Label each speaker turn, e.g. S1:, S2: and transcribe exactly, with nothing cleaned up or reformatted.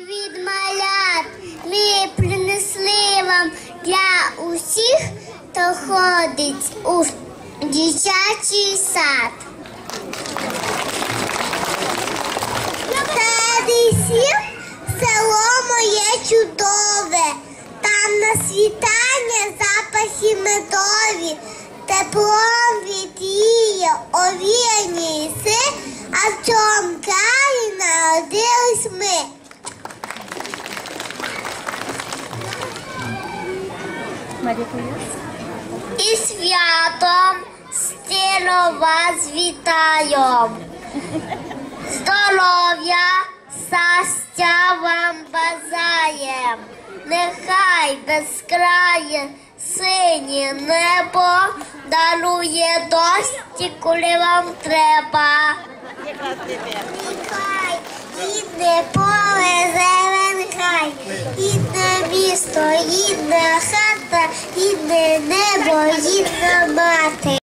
S1: Від малят ми принесли вам для усіх, хто ходить у дитячий сад. Передусім село моє чудове, там на світання запахи медові, теплом вітріє, овіяні ліси, а в цьому краї народились ми. І святом щиро вас вітаю. Здоров'я, щастя вам бажаєм. Нехай безкрає синє небо дарує дощ, коли вам треба. Нехай рідне поле зелен хай, рідне місто, рідна хата, рідне небо, рідна мати.